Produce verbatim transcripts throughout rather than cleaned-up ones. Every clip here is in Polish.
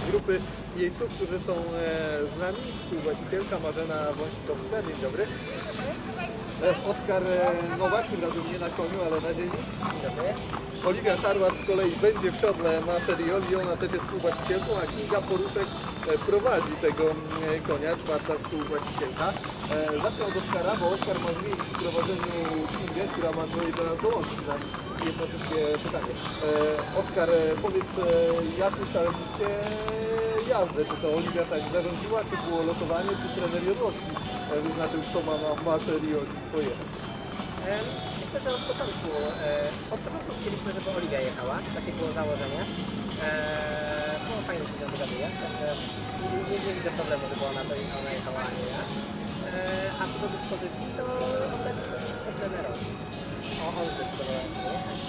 grupy jeźdźców, którzy są z nami. Współwłaścicielka Marzena Wąsikowska. Dzień dobry. Oskar Nowak, tym razem nie na koniu, ale na ziemi. Oliwia Szarłat z kolei będzie w siodle ma Serioli, ona też jest współwłaścicielką, a Kinga Poruszek prowadzi tego konia, czwarta współwłaścicielka. Zacznę od Oskara, bo Oskar ma zmienić w prowadzeniu Kingę, która ma do nas dołączyć na jedno szybkie pytanie. Oskar, powiedz, jak ustaliliście jazdę? Czy to Oliwia tak zarządziła, czy było losowanie, czy trener Jodłowski wyznaczył, kto ma na Masze Rioli pojechać? Myślę, że od początku, od początku chcieliśmy, żeby Oliwia jechała, takie było założenie. No fajnie się z nią dogaduje, także nie, nie widzę problemu, żeby ona, to, ona jechała, a nie ja. A co do dyspozycji, to oddaliśmy wszystko trenerowi. O, on zdecydował, jak nie jechać.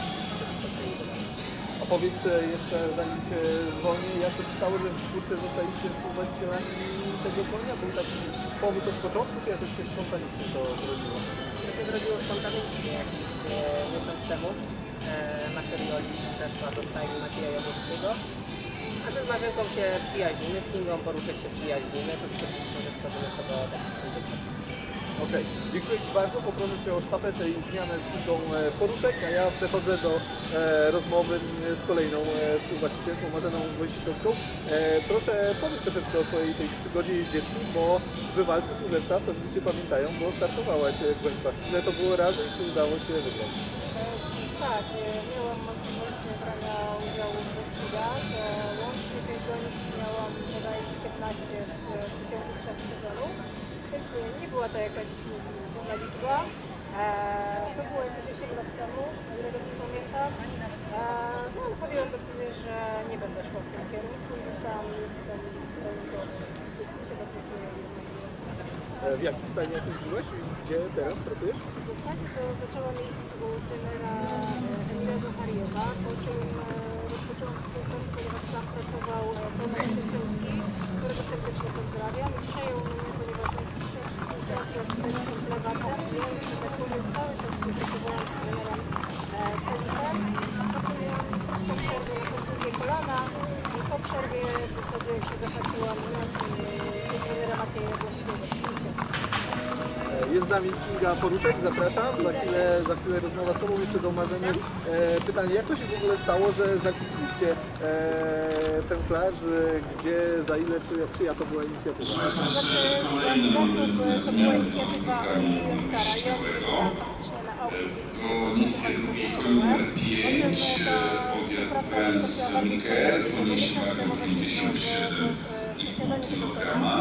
Opowiedz jeszcze, zanim Cię zwolnię, jak to się stało, że w czwórce zostaliście współwłaścicielami tego konia? Był taki pomysł od początku, czy jakoś się spontanicznie to zrobiło? To się zrobiło spontanicznie jakiś e, miesiąc temu. E, Masza Rioli przeszła do stajni Macieja Jodłowskiego. A że z Marzenką się przyjaźnimy, z Kingą Poruszek się przyjaźnimy, to stwierdziliśmy, że wchodzimy z tego taki syndykat. Okej, okay. Dziękuję Ci bardzo. Poproszę Cię o sztafetę i zmianę z Kingą Poruszek, a ja przechodzę do e, rozmowy z kolejną e, współwłaścicielką Marzeną Wąsikowską. E, proszę powiedz troszeczkę o swojej tej przygodzie jeździeckiej, bo w walce służebca, to ludzie pamiętają, bo startowałaś w gońcach. Ile to było razy i czy udało się wygrać? Tak, miałam możliwość brania udziału w wyścigach. Łącznie tych gonic miałam bodajże piętnaście w ciągu trzech sezonów. Więc nie była to jakaś duża liczba. To było jakieś osiem lat temu, o ile dobrze pamiętam. No ale podjęłam decyzję, że nie będę szła w tym kierunku i zostałam miejscem, w którym się dobrze czuję. W jakich stajniach jeździłeś i gdzie teraz pracujesz? W zasadzie to zaczęłam jeździć u trenera Emila Zachariewa, po czym rozpoczęłam współpracę, ponieważ tam pracował Tomasz Tyczyński, którego serdecznie pozdrawiam. I przejął mnie, ponieważ współpraca z trenerem Plewatem, więc, że tak powiem, cały czas współpracowałam z trenerem Selisem. Po przerwie na kontuzję kolana i po przerwie w zasadzie się zahaczyłam na trenera Macieja Jodłowskiego. Jest z nami Kinga Poruszek, zapraszam. Za chwilę, za chwilę rozmowa z Tobą, jeszcze do Marzeny. E, pytanie, jak to się w ogóle stało, że zakupiliście e, tę plaż, gdzie, za ile, czy, czyja to była inicjatywa? Znaczy, kolejny numer dwudziestego programu wyścigowego. W gonitwie drugiej koń numer pięć, ogier Prince poniesie wagę pięćdziesiąt siedem i pół kilograma.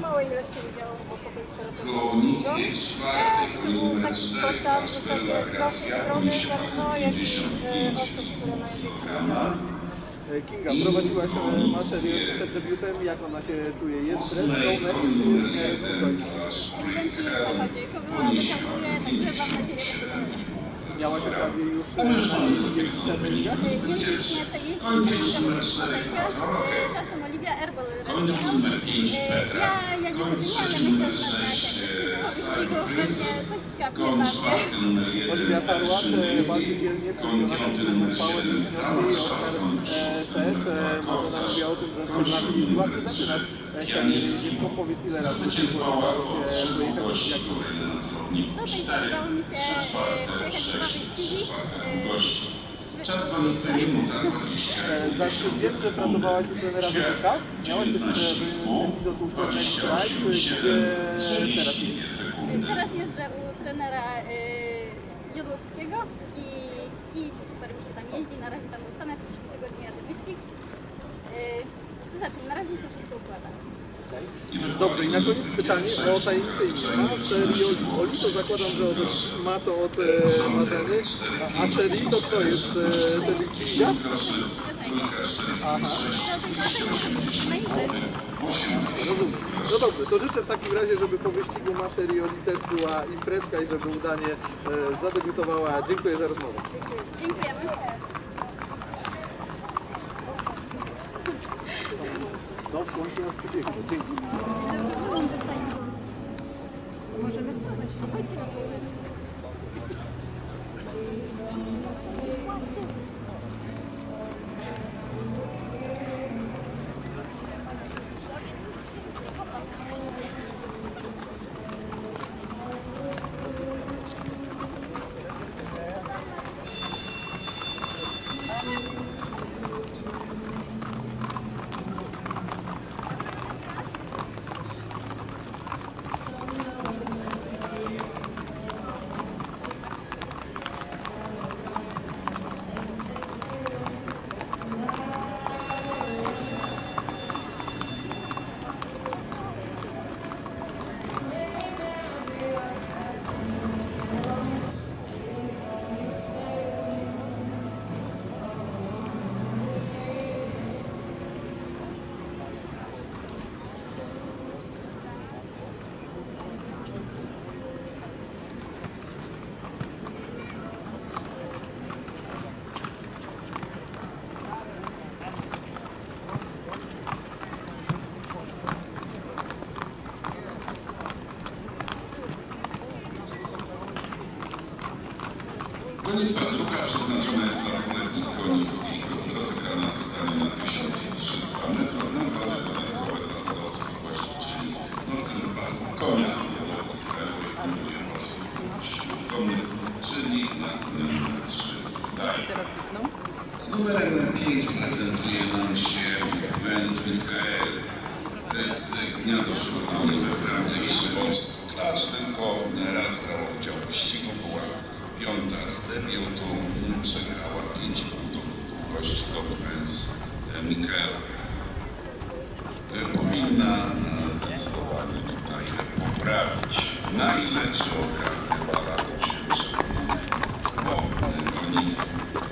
W gonitwie czwartej koń numer cztery, Bella Gracja, poniesie wagę pięćdziesiąt pięć i pół kilograma. Kinga, prowadziłaś Maszę przed debiutem, jak ona się czuje? Jest ósmej koń numer jeden, Clash Great Hell, poniesie wagę pięćdziesiąt siedem i pół kilograma. Umieszczony zatwierdzony wynik bitwy pierwszy. Koń pierwszy numer cztery, Quattro Rocket. Koń drugi numer pięć, Petra. Koń trzeci numer sześć, Cyber Princess. Koń czwarty numer jeden, Szymny. Koń piąty numer siedem, Dalmarsza. Koń szósty numer dwa, Korsarz. Koń siódmy numer trzy, Pianicki. Zwycięstwo łatwo otrzymał gości kolejny na zawodnik cztery, trzy czwarte, sześć, trzy czwarte gości. Czas gonitwy minuta dwadzieścia Wiem, że pracowałaś u trenera Wojcika. dziewiętnaście i pół, dwadzieścia osiem i siedem, trzydzieści dwie sekundy. Teraz jeżdżę u trenera y, Jodłowskiego i, i super mi się tam jeździ. Na razie tam zostanę, w przyszłym tygodniu jadę wyścig. Y, Zobaczymy, na razie się wszystko układa. Dobrze, i na koniec pytanie o tajemnicę imienia. Oli to zakładam, że od, ma to od e, Marzeny, a Sherry to kto jest? Sherry Kinga? Aha. Rozumiem. No dobrze, to życzę w takim razie, żeby po wyścigu Maszy Rioli też była imprezka i żeby udanie e, zadebiutowała. Dziękuję za rozmowę. Dziękujemy. No, słońce nas przybiegło. Dzięki. Możemy spróbować. Chodźcie na górę. Gonitwa druga przeznaczona jest dla dwuletnich koni i rozegrana zostanie na tysiąc trzysta metrów. Nagrody dodatkowe dla zawodowskich właścicieli Nocturne Parku Konia Jodłowych Krajowej Funduje Polskich Wyścigów Konnych, czyli dla konia numer trzy. Z numerem pięć prezentuje nam się Prince Michael. To jest gniazdo urodzony we Francji. Klacz tylko raz brała udział w wyścigu, była piąta z debiutu, przegrała pięć i pół do długości do Prince Michaela. Powinna zdecydowanie tutaj poprawić, na ile czy ogra rywala, to się przekonamy po gonitwie.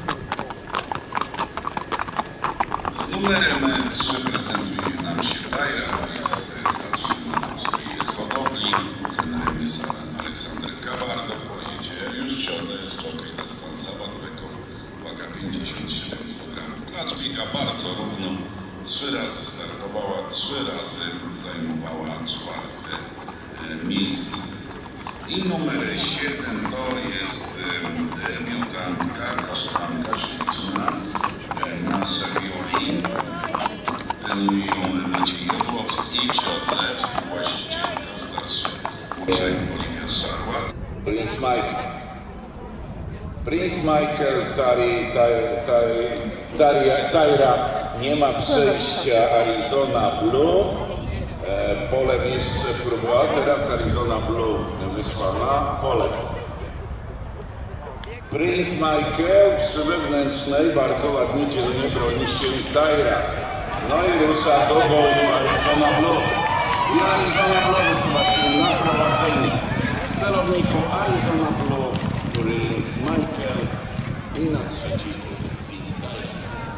Z numerem trzy prezentuje nam się Tajra, to jest klacz wielkopolskiej hodowli. Trenerem jest Aleksander Kawardow, pojedzie już w środę z jockey Destan Sabatbekow, waga pięćdziesiąt siedem kilogramów. Klacz biega bardzo równo, trzy razy startowała, trzy razy zajmowała czwarte miejsce. I numer siedem to jest debiutantka, kasztanka śliczna, nasza Violin. Trenują Maciej Jodłowski, Piotr Lewski, właścicielka, starszy uczeń Oliwia Szarłat. Prince Michael. Prince Michael, Tari, Tari, Tari, Tajra nie ma przejścia Arizona Blue. E, polem jeszcze próbowała, teraz Arizona Blue wyszła na pole. Prince Michael przy wewnętrznej bardzo ładnie dzielnie broni się Tajra. No i rusza do boju Arizona Blue. I Arizona Blue wysuwa się na prowadzenie. W celowniku Arizona Blue, Prince Michael i na trzeciej pozycji Tajra.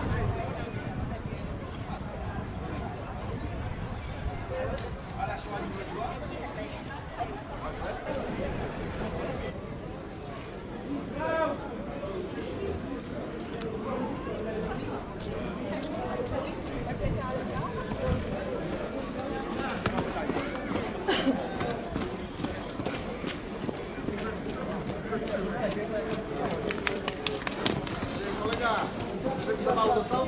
Kolega, żeby zawał dostał?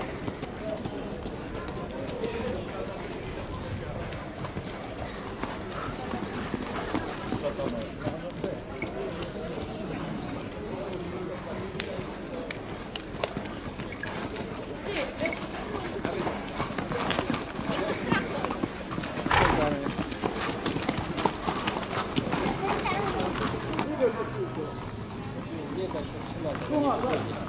Nie da się,